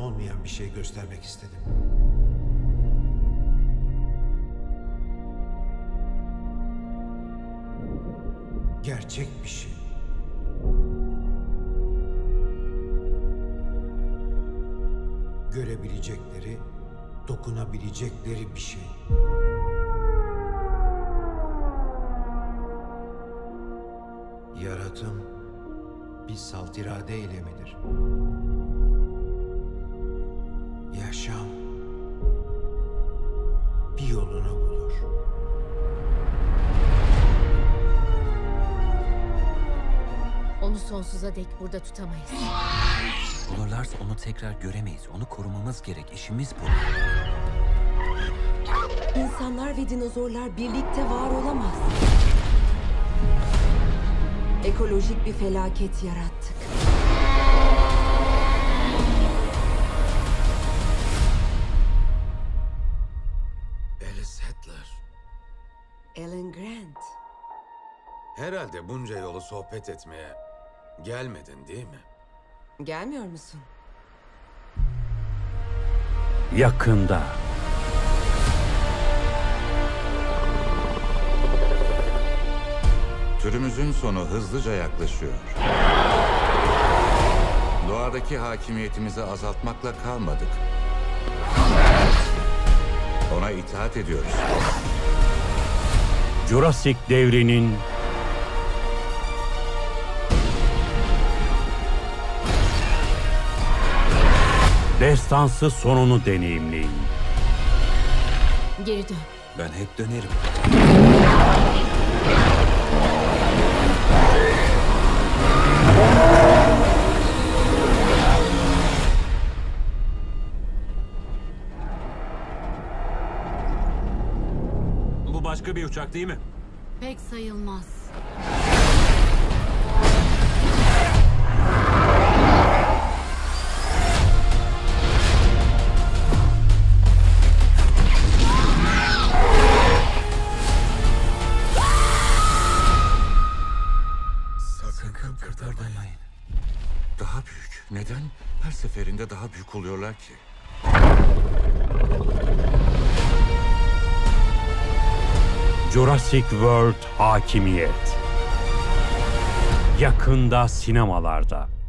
olmayan bir şey göstermek istedim. Gerçek bir şey. Görebilecekleri, dokunabilecekleri bir şey. Yaratım bir salt irade eylemidir. Yaşam bir yolunu bulur. Onu sonsuza dek burada tutamayız. Bulurlarsa onu tekrar göremeyiz. Onu korumamız gerek. İşimiz bu. İnsanlar ve dinozorlar birlikte var olamaz. Ekolojik bir felaket yarattık. Alice Hitler. Alan Grant. Herhalde bunca yolu sohbet etmeye gelmedin değil mi? Gelmiyor musun? Yakında. Türümüzün sonu hızlıca yaklaşıyor. Doğadaki hakimiyetimizi azaltmakla kalmadık. Ona itaat ediyoruz. Jurassic devrinin destansı sonunu deneyimleyin. Geri dön. Ben hep dönerim. Bu başka bir uçak değil mi? Pek sayılmaz. Sakın Kıpırdamayın. Daha büyük. Neden her seferinde daha büyük oluyorlar ki? Jurassic World Hakimiyet. Yakında sinemalarda.